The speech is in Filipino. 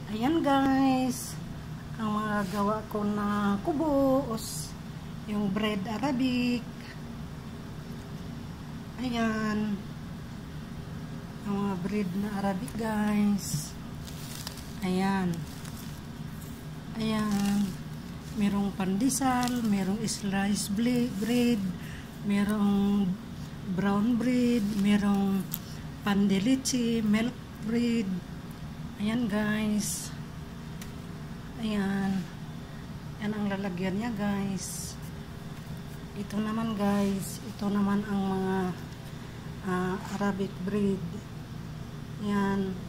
Ayan guys, ang mga gawa ko na kubos, yung bread Arabic. Ayan, ang mga bread na Arabic guys. Ayan, ayan, merong pandesal, merong sliced bread, merong brown bread, merong pan de leche, milk bread. Ayan guys. Ayan. Yan ang lalagyan niya guys. Ito naman guys. Ito naman ang mga Arabic bread. Ayan.